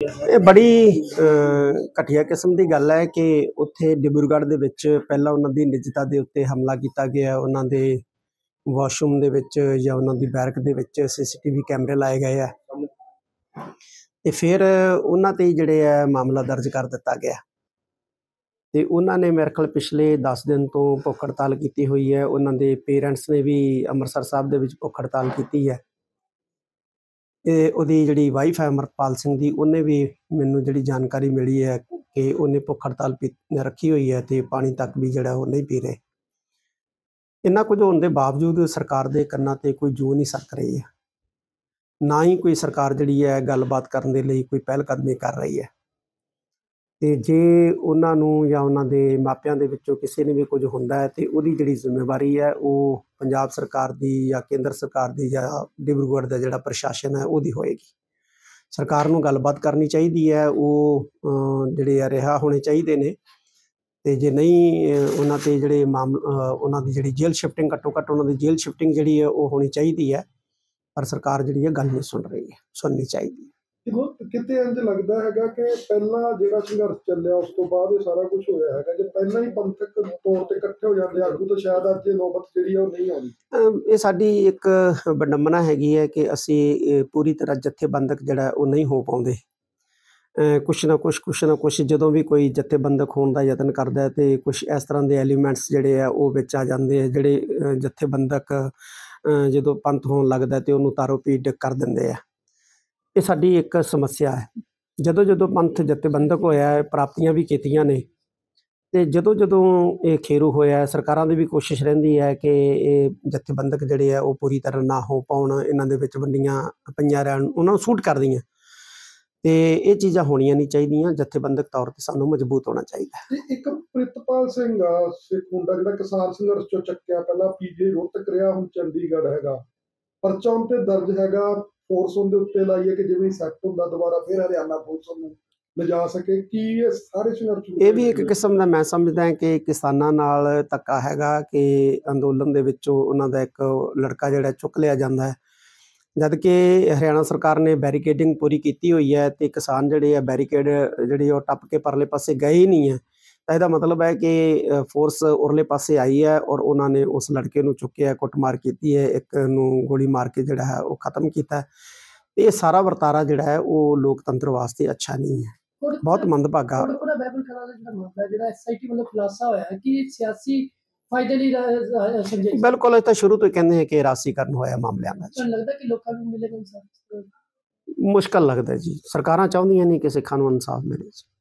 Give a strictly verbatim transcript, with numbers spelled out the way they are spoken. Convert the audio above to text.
ਇਹ ਬੜੀ ਘਟੀਆ ਕਿਸਮ ਦੀ ਗੱਲ ਹੈ ਕਿ ਉੱਥੇ ਡਿਬਰੂਗੜ੍ਹ ਦੇ ਵਿੱਚ ਪਹਿਲਾਂ ਉਹਨਾਂ ਦੀ ਨਿੱਜਤਾ ਦੇ ਉੱਤੇ ਹਮਲਾ ਕੀਤਾ ਗਿਆ। ਉਹਨਾਂ ਦੇ ਵਾਸ਼ਰੂਮ ਦੇ ਵਿੱਚ ਜਾਂ ਉਹਨਾਂ ਦੀ ਬੈਰਕ ਦੇ ਵਿੱਚ ਸੀ ਸੀ ਟੀ ਵੀ ਕੈਮਰੇ ਲਾਏ ਗਏ ਆ ਅਤੇ ਫਿਰ ਉਹਨਾਂ 'ਤੇ ਜਿਹੜੇ ਹੈ ਮਾਮਲਾ ਦਰਜ ਕਰ ਦਿੱਤਾ ਗਿਆ ਅਤੇ ਉਹਨਾਂ ਨੇ ਮੇਰੇ ਖਿਆਲ ਪਿਛਲੇ ਦਸ ਦਿਨ ਤੋਂ ਭੁੱਖ ਹੜਤਾਲ ਕੀਤੀ ਹੋਈ ਹੈ। ਉਹਨਾਂ ਦੇ ਪੇਰੈਂਟਸ ਨੇ ਵੀ ਅੰਮ੍ਰਿਤਸਰ ਸਾਹਿਬ ਦੇ ਵਿੱਚ ਭੁੱਖ ਹੜਤਾਲ ਕੀਤੀ ਹੈ। ਅਤੇ ਉਹਦੀ ਜਿਹੜੀ ਵਾਈਫ ਹੈ ਅਮਰਪਾਲ ਸਿੰਘ ਦੀ, ਉਹਨੇ ਵੀ ਮੈਨੂੰ ਜਿਹੜੀ ਜਾਣਕਾਰੀ ਮਿਲੀ ਹੈ ਕਿ ਉਹਨੇ ਭੁੱਖ ਹੜਤਾਲ ਪੀ ਰੱਖੀ ਹੋਈ ਹੈ ਅਤੇ ਪਾਣੀ ਤੱਕ ਵੀ ਜਿਹੜਾ ਉਹ ਨਹੀਂ ਪੀ ਰਹੇ। ਇੰਨਾ ਕੁਝ ਹੋਣ ਦੇ ਬਾਵਜੂਦ ਸਰਕਾਰ ਦੇ ਕੰਨਾਂ 'ਤੇ ਕੋਈ ਜੂੰ ਨਹੀਂ ਸਰਕ ਰਹੀ ਹੈ, ਨਾ ਹੀ ਕੋਈ ਸਰਕਾਰ ਜਿਹੜੀ ਹੈ ਗੱਲਬਾਤ ਕਰਨ ਦੇ ਲਈ ਕੋਈ ਪਹਿਲ ਕਦਮੀ ਕਰ ਰਹੀ ਹੈ। ਅਤੇ ਜੇ ਉਹਨਾਂ ਨੂੰ ਜਾਂ ਉਹਨਾਂ ਦੇ ਮਾਪਿਆਂ ਦੇ ਵਿੱਚੋਂ ਕਿਸੇ ਨੂੰ ਵੀ ਕੁਝ ਹੁੰਦਾ ਹੈ ਅਤੇ ਉਹਦੀ ਜਿਹੜੀ ਜ਼ਿੰਮੇਵਾਰੀ ਹੈ ਉਹ ਪੰਜਾਬ ਸਰਕਾਰ ਦੀ ਜਾਂ ਕੇਂਦਰ ਸਰਕਾਰ ਦੀ ਜਾਂ ਡਿਬਰੂਗੜ੍ਹ ਦਾ ਜਿਹੜਾ ਪ੍ਰਸ਼ਾਸਨ ਹੈ ਉਹਦੀ ਹੋਏਗੀ। ਸਰਕਾਰ ਨੂੰ ਗੱਲਬਾਤ ਕਰਨੀ ਚਾਹੀਦੀ ਹੈ, ਉਹ ਜਿਹੜੇ ਆ ਰਿਹਾ ਹੋਣੇ ਚਾਹੀਦੇ ਨੇ। ਅਤੇ ਜੇ ਨਹੀਂ ਉਹਨਾਂ 'ਤੇ ਜਿਹੜੇ ਮਾਮ ਉਹਨਾਂ ਦੀ ਜਿਹੜੀ ਜੇਲ੍ਹ ਸ਼ਿਫਟਿੰਗ ਘੱਟੋ ਘੱਟ ਉਹਨਾਂ ਦੀ ਜੇਲ੍ਹ ਸ਼ਿਫਟਿੰਗ ਜਿਹੜੀ ਹੈ ਉਹ ਹੋਣੀ ਚਾਹੀਦੀ ਹੈ, ਪਰ ਸਰਕਾਰ ਜਿਹੜੀ ਹੈ ਗੱਲ ਨਹੀਂ ਸੁਣ ਰਹੀ ਹੈ, ਸੁਣਨੀ ਚਾਹੀਦੀ ਹੈ। ਕਿਤੇ ਇੰਝ ਲੱਗਦਾ ਹੈਗਾ ਕਿ ਪਹਿਲਾਂ ਜਿਹੜਾ ਸੰਘਰਸ਼ ਚੱਲਿਆ ਉਸ ਤੋਂ ਬਾਅਦ ਇਹ ਸਾਰਾ ਕੁਝ ਹੋਇਆ ਹੈਗਾ। ਜੇ ਪਹਿਲਾਂ ਹੀ ਪੰਥਕ ਤੌਰ 'ਤੇ ਇਕੱਠੇ ਹੋ ਜਾਂਦੇ ਆਗੂ ਤਾਂ ਸ਼ਾਇਦ ਅੱਜ ਇਹ ਨੌਬਤ ਜਿਹੜੀ ਆ ਉਹ ਨਹੀਂ ਆਉਣੀ। ਇਹ ਸਾਡੀ ਇੱਕ ਵਿਡੰਬਨਾ ਹੈਗੀ ਹੈ ਕਿ ਅਸੀਂ ਪੂਰੀ ਤਰ੍ਹਾਂ ਜਥੇਬੰਦਕ ਜਿਹੜਾ ਉਹ ਨਹੀਂ ਹੋ ਪਾਉਂਦੇ। ਕੁਛ ਨਾ ਕੁਛ ਕੁਛ ਨਾ ਕੁਛ ਜਦੋਂ ਵੀ ਕੋਈ ਜਥੇਬੰਦਕ ਹੋਣ ਦਾ ਯਤਨ ਕਰਦਾ ਅਤੇ ਕੁਛ ਇਸ ਤਰ੍ਹਾਂ ਦੇ ਐਲੀਮੈਂਟਸ ਜਿਹੜੇ ਆ ਉਹ ਵਿੱਚ ਆ ਜਾਂਦੇ ਆ, ਜਿਹੜੇ ਜਥੇਬੰਦਕ ਜਦੋਂ ਪੰਥ ਹੋਣ ਲੱਗਦਾ ਅਤੇ ਉਹਨੂੰ ਤਾਰੋ ਪੀਟ ਕਰ ਦਿੰਦੇ ਆ। ਇਹ ਸਾਡੀ ਇੱਕ ਸਮੱਸਿਆ ਹੈ। ਜਦੋਂ ਜਦੋਂ ਪੰਥ ਜਥੇਬੰਦਕ ਹੋਇਆ ਹੈ, ਪ੍ਰਾਪਤੀਆਂ ਵੀ ਕੀਤੀਆਂ ਨੇ, ਅਤੇ ਜਦੋਂ ਜਦੋਂ ਇਹ ਖੇਰੂ ਹੋਇਆ ਸਰਕਾਰਾਂ ਦੀ ਵੀ ਕੋਸ਼ਿਸ਼ ਰਹਿੰਦੀ ਹੈ ਕਿ ਇਹ ਜਥੇਬੰਦਕ ਜਿਹੜੇ ਆ ਉਹ ਪੂਰੀ ਤਰ੍ਹਾਂ ਨਾ ਹੋ ਪਾਉਣ, ਇਹਨਾਂ ਦੇ ਵਿੱਚ ਵੰਡੀਆਂ ਪਈਆਂ ਰਹਿਣ, ਉਹਨਾਂ ਨੂੰ ਸੂਟ ਕਰਦੀਆਂ। ਅਤੇ ਇਹ ਚੀਜ਼ਾਂ ਹੋਣੀਆਂ ਨਹੀਂ ਚਾਹੀਦੀਆਂ। ਜਥੇਬੰਦਕ ਤੌਰ 'ਤੇ ਸਾਨੂੰ ਮਜ਼ਬੂਤ ਹੋਣਾ ਚਾਹੀਦਾ ਹੈ। ਇੱਕ ਪ੍ਰਿਤਪਾਲ ਸਿੰਘ ਸਿੱਖ ਮੁੰਡਾ ਜਿਹੜਾ ਕਿਸਾਨ ਸੰਘਰਸ਼ 'ਚੋਂ ਚੱਕਿਆ, ਪਹਿਲਾਂ ਪੀ ਜੀ ਰੋਹਤਕ ਰਿਹਾ, ਹੁਣ ਚੰਡੀਗੜ੍ਹ ਹੈਗਾ, ਪਰਚਾ ਉਨ 'ਤੇ ਦਰਜ ਹੈਗਾ, ਫੋਰਸ ਉਹਦੇ ਉੱਤੇ ਲਾਈਏ ਕਿ ਜਿਵੇਂ ਸੈੱਟ ਹੁੰਦਾ ਦੁਬਾਰਾ ਫਿਰ ਹਰਿਆਣਾ ਪੁਲਿਸ ਨੂੰ ਲਿਜਾ ਸਕੇ। ਕੀ ਇਹ ਸਾਰੇ ਸੰਘਰਸ਼ ਇਹ ਵੀ ਇੱਕ ਕਿਸਮ ਦਾ ਮੈਂ ਸਮਝਦਾ ਕਿ ਕਿਸਾਨਾਂ ਨਾਲ ਧੱਕਾ ਹੈਗਾ ਕਿ ਅੰਦੋਲਨ ਦੇ ਵਿੱਚੋਂ ਉਹਨਾਂ ਦਾ ਇੱਕ ਲੜਕਾ ਜਿਹੜਾ ਚੁੱਕ ਲਿਆ ਜਾਂਦਾ ਹੈ, ਜਦ ਕਿ ਹਰਿਆਣਾ ਸਰਕਾਰ ਨੇ ਬੈਰੀਕੇਡਿੰਗ ਪੂਰੀ ਕੀਤੀ ਹੋਈ ਹੈ ਅਤੇ ਕਿਸਾਨ ਜਿਹੜੇ ਆ ਬੈਰੀਕੇਡ ਜਿਹੜੀ ਉਹ ਟੱਪ ਕੇ ਪਰਲੇ ਪਾਸੇ ਗਏ ਹੀ ਨਹੀਂ ਹੈ। ਤਾਂ ਇਹਦਾ ਮਤਲਬ ਹੈ ਕਿ ਫੋਰਸ ਉਰਲੇ ਪਾਸੇ ਆਈ ਹੈ ਔਰ ਉਹਨਾਂ ਨੇ ਉਸ ਲੜਕੇ ਨੂੰ ਚੁੱਕਿਆ, ਕੁੱਟਮਾਰ ਕੀਤੀ ਹੈ, ਇੱਕ ਨੂੰ ਗੋਲੀ ਮਾਰ ਕੇ ਜਿਹੜਾ ਹੈ ਉਹ ਖਤਮ ਕੀਤਾ। ਅਤੇ ਇਹ ਸਾਰਾ ਵਰਤਾਰਾ ਜਿਹੜਾ ਹੈ ਉਹ ਲੋਕਤੰਤਰ ਵਾਸਤੇ ਅੱਛਾ ਨਹੀਂ ਹੈ, ਬਹੁਤ ਮੰਦਭਾਗਾ। ਬਿਲਕੁਲ, ਇਹ ਤਾਂ ਸ਼ੁਰੂ ਤੋਂ ਹੀ ਕਹਿੰਦੇ ਹੈ ਕਿ ਰਾਸੀਕਰਨ ਹੋਇਆ ਮਾਮਲਿਆਂ ਦਾ। ਮੁਸ਼ਕਲ ਲੱਗਦਾ ਜੀ, ਸਰਕਾਰਾਂ ਚਾਹੁੰਦੀਆਂ ਨਹੀਂ ਕਿ ਸਿੱਖਾਂ ਨੂੰ ਇਨਸਾਫ ਮਿਲੇ।